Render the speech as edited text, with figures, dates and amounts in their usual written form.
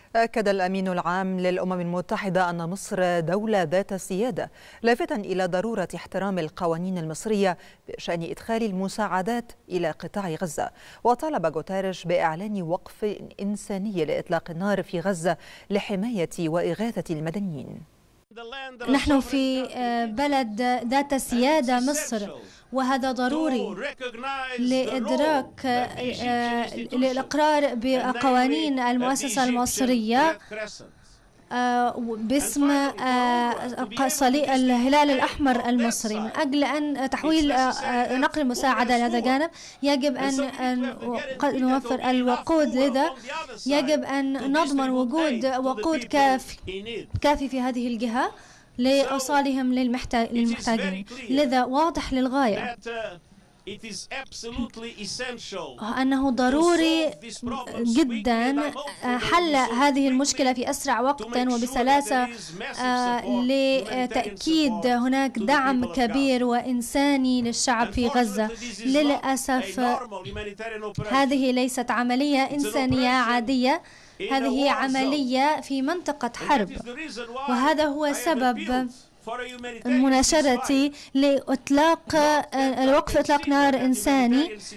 أكد الأمين العام للأمم المتحدة أن مصر دولة ذات سيادة، لافتا إلى ضرورة احترام القوانين المصرية بشأن إدخال المساعدات إلى قطاع غزة. وطالب غوتيريش بإعلان وقف إنساني لإطلاق النار في غزة لحماية وإغاثة المدنيين. نحن في بلد ذات سيادة مصر، وهذا ضروري لإدراك للإقرار بقوانين المؤسسة المصرية باسم الهلال الأحمر المصري. من أجل أن تحويل نقل المساعدة لهذا الجانب يجب أن نوفر الوقود، لذا يجب أن نضمن وجود وقود كافي في هذه الجهة لإيصالهم للمحتاجين. لذا واضح للغاية أنه ضروري جدا حل هذه المشكلة في أسرع وقت وبسلاسة لتأكيد هناك دعم كبير وإنساني للشعب في غزة. للأسف هذه ليست عملية إنسانية عادية، هذه عملية في منطقة حرب، وهذا هو سبب مناشدتي لإطلاق وقف إطلاق نار إنساني